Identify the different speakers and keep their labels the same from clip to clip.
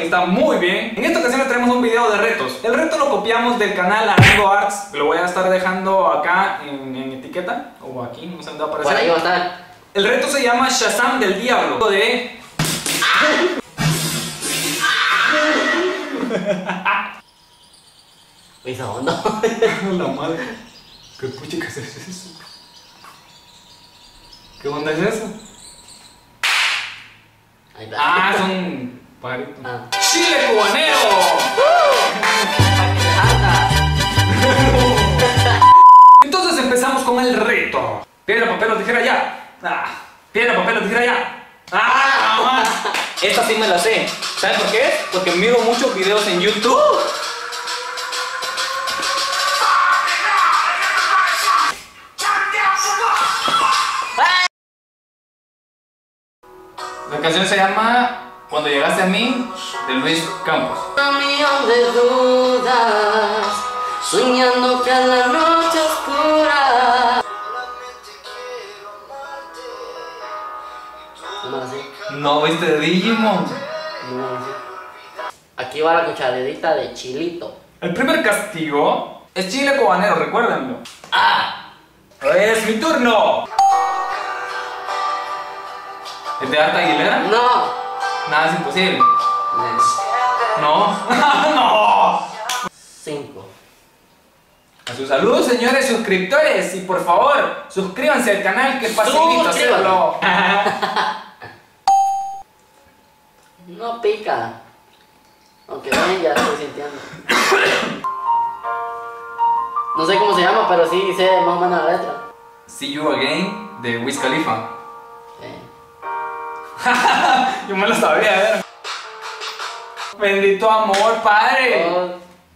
Speaker 1: está muy bien. En esta ocasión les traemos un video de retos. El reto lo copiamos del canal Arango Arts. Lo voy a estar dejando acá en etiqueta, o aquí, no sé dónde va a aparecer.
Speaker 2: Por ahí va a estar.
Speaker 1: El reto se llama Shazam del Diablo. De...
Speaker 2: Esa onda.
Speaker 1: La madre. ¿Qué puchica es eso? ¿Qué onda es eso?
Speaker 2: Ahí está.
Speaker 1: Ah, son pajaritos.
Speaker 2: Ah.
Speaker 1: ¡Chile cubanero! Entonces empezamos con el reto. Piedra, papel o tijera ya. Piedra, papel o tijera ya. Esta sí me la sé. ¿Sabes por qué? Porque miro muchos videos en YouTube. La canción se llama Cuando llegaste a mí, de Luis Campos.
Speaker 2: Un millón de dudas, soñando cada noche oscura. No me la sé.
Speaker 1: No, ¿viste de Digimon?
Speaker 2: No me la sé. Aquí va la cucharadita de chilito.
Speaker 1: El primer castigo es chile cubanero, recuérdenlo. Es mi turno. ¿Es de Arta Aguilera?
Speaker 2: No.
Speaker 1: Nada es imposible. No. No.
Speaker 2: 5.
Speaker 1: A su salud, señores suscriptores. Y por favor, suscríbanse al canal, que es facilito hacerlo.
Speaker 2: No pica. Aunque ven, ya estoy sintiendo. No sé cómo se llama, pero sí sé más o menos la letra.
Speaker 1: See You Again, de Wiz Khalifa. Yo me lo sabía, Bendito amor, padre.
Speaker 2: Oh.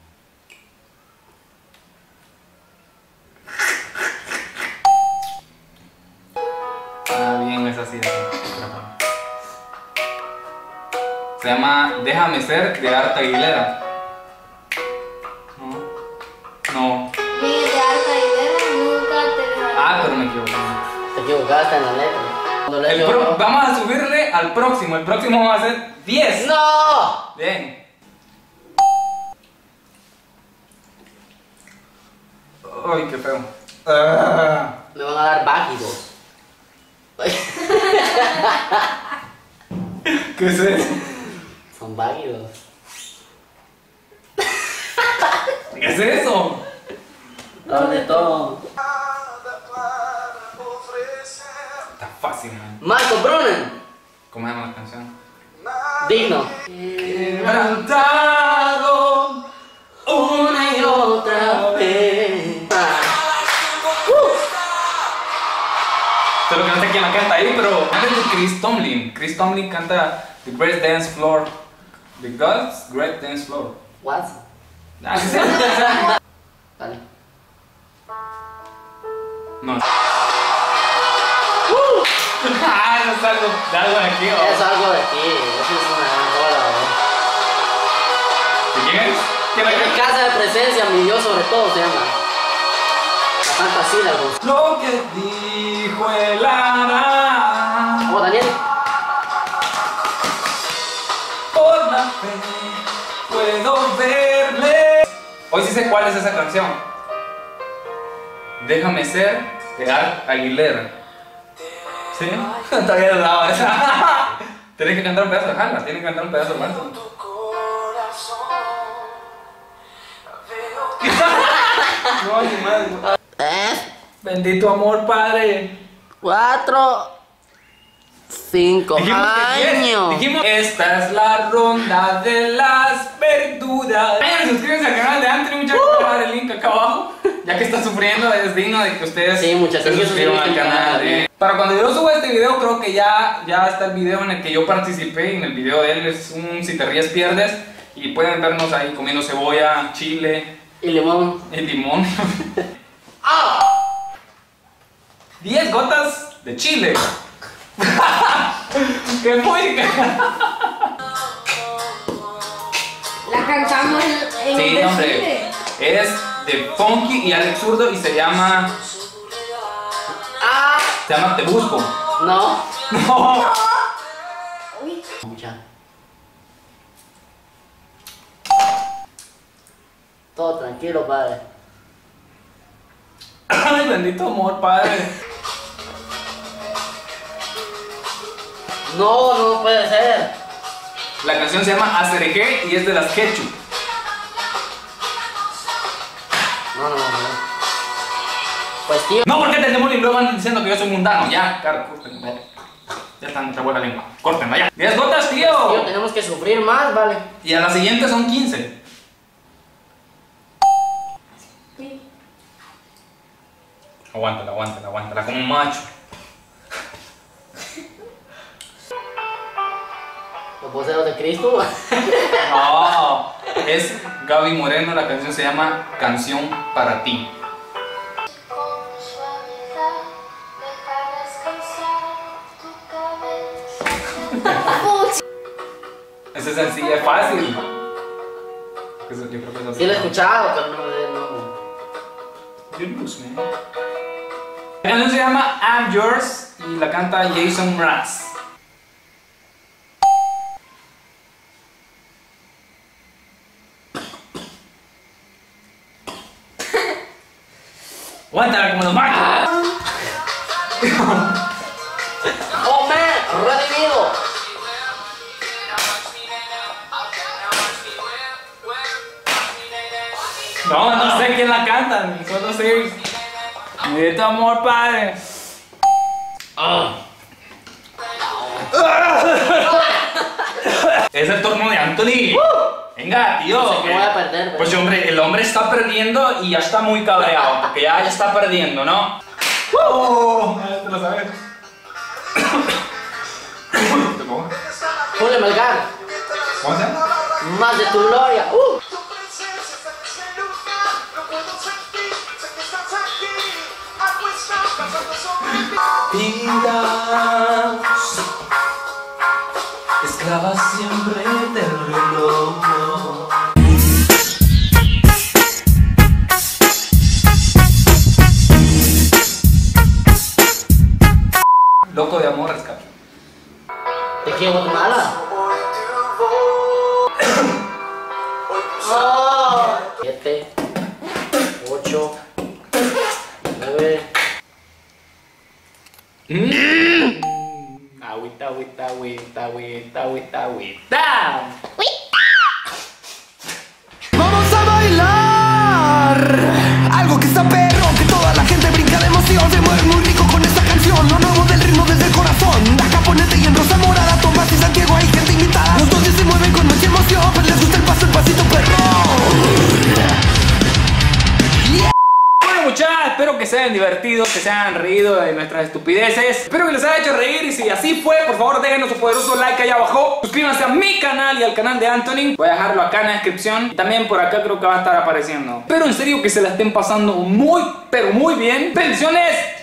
Speaker 1: Bien, es así. Se llama Déjame Ser, de Arta Aguilera. No.
Speaker 3: Ni de Arta Aguilera nunca te dejaré.
Speaker 1: Pero me equivoqué.
Speaker 2: Te equivocaste en la letra. Cuando le digo,
Speaker 1: Vamos a subirle al próximo. El próximo va a ser 10.
Speaker 2: ¡No!
Speaker 1: Bien. Ay, qué feo.
Speaker 2: Me van a dar vágidos.
Speaker 1: ¿Qué es eso?
Speaker 2: Son vágidos.
Speaker 1: ¿Qué es eso?
Speaker 2: ¿Dónde todo?
Speaker 1: Está fácil, man.
Speaker 2: Marco Brunen.
Speaker 1: ¿Cómo se llama la canción?
Speaker 2: Digno.
Speaker 1: Quebrantado
Speaker 2: Una y otra vez.
Speaker 1: Solo que no sé quién la canta ahí, pero antes de Chris Tomlin. Chris Tomlin canta The Great Dance Floor. The God's Great Dance Floor.
Speaker 2: What?
Speaker 1: ¿Así se llama?
Speaker 2: Dale.
Speaker 1: No. No es algo de aquí, ¿o?
Speaker 2: Es algo de aquí. Eso es una gran bola,
Speaker 1: ¿De quién es? ¿Quién la
Speaker 2: ¿no? Mi
Speaker 1: canta?
Speaker 2: casa de presencia, mi Dios sobre todo se llama. La fantasía, güey.
Speaker 1: Lo que dijo el ara.
Speaker 2: Oh, Daniel.
Speaker 1: Por la fe puedo verle. Hoy sí sé cuál es esa canción. Déjame Ser, de Arta Aguilera. ¿Sí? Está bien al lado esa. Tienes que cantar un pedazo de Jala, tienes que cantar un pedazo de Marta. No, mi madre. Bendito amor, padre.
Speaker 2: 4, 5
Speaker 1: Dijimos que 10.
Speaker 2: años.
Speaker 1: Dijimos, esta es la ronda de las verduras. Vayan, suscríbanse al canal de Anthony, muchachos. Voy a dejar el link acá abajo. Ya que está sufriendo, es digno de que ustedes
Speaker 2: Sí, muchachos,
Speaker 1: se suscriban al canal.
Speaker 2: también.
Speaker 1: Para cuando yo suba este video, creo que ya está el video en el que yo participé. En el video de él es un Si te ríes pierdes. Y pueden vernos ahí comiendo cebolla, chile
Speaker 2: Y limón.
Speaker 1: y limón. 10 gotas de chile. ¡Qué música!
Speaker 3: La cantamos en
Speaker 1: Sí,
Speaker 3: el
Speaker 1: hombre.
Speaker 3: desfile.
Speaker 1: Es de Funky y Alex Zurdo y se llama Te Busco.
Speaker 2: No.
Speaker 1: No.
Speaker 3: Uy.
Speaker 2: Mucha. Todo tranquilo, padre.
Speaker 1: Ay, bendito amor, padre.
Speaker 2: No, no puede ser.
Speaker 1: La canción se llama Acerejé y es de las Ketchup.
Speaker 2: No. Pues tío.
Speaker 1: No, porque te demonio y luego andan diciendo que yo soy mundano. Ya, claro, córtenlo. Ya están entre buena lengua. Córtenlo, ya. 10 gotas,
Speaker 2: Tío,
Speaker 1: tío.
Speaker 2: tenemos que sufrir más, vale.
Speaker 1: Y a la siguiente son 15.
Speaker 3: Sí.
Speaker 1: Aguántala, como un macho.
Speaker 2: Los voceros de Cristo.
Speaker 1: No, es Gaby Moreno, la canción se llama Canción para ti. Ese es sencillo, es fácil. Yo creo que es así.
Speaker 2: Sí lo he escuchado, pero no.
Speaker 1: La canción se llama I'm Yours y la canta Jason Mraz. Aguántala como los machos.
Speaker 2: ¡Oh, man! ¡Redimido!
Speaker 1: No sé quién la canta, solo sé. De tu amor, padre. Es el turno de Anthony. Venga, tío.
Speaker 2: Sé que voy a perder, pero...
Speaker 1: Pues hombre, el hombre está perdiendo y ya está muy cabreado, porque ya está perdiendo, ¿no? Te lo sabes.
Speaker 2: Julio Melgar.
Speaker 1: ¿Cómo se llama?
Speaker 2: Más de tu gloria.
Speaker 1: Vida esclava siempre del reloj. Loco de amor, rescate.
Speaker 2: ¿De qué, Guatemala? 7, 8, 9.
Speaker 1: Agüita.
Speaker 4: Vamos a bailar algo que está perro, que toda la gente brinca de emoción. Se mueve muy rico con esta canción. Lo nuevo del ritmo desde el corazón. La Caponete y en Rosa Morada, Tomás y Santiago, hay gente invitada. Los dos se mueven con mucha emoción, pues les gusta el pasito perro.
Speaker 1: Bueno, muchachos, espero que se hayan divertido, que se hayan reído de nuestras estupideces. Espero que les haya hecho reír y si así fue, por favor déjenos su poderoso like ahí abajo. Suscríbanse a mi canal y al canal de Anthony. Voy a dejarlo acá en la descripción. Y también por acá creo que va a estar apareciendo. Pero en serio que se la estén pasando muy, pero muy bien. ¡Bendiciones!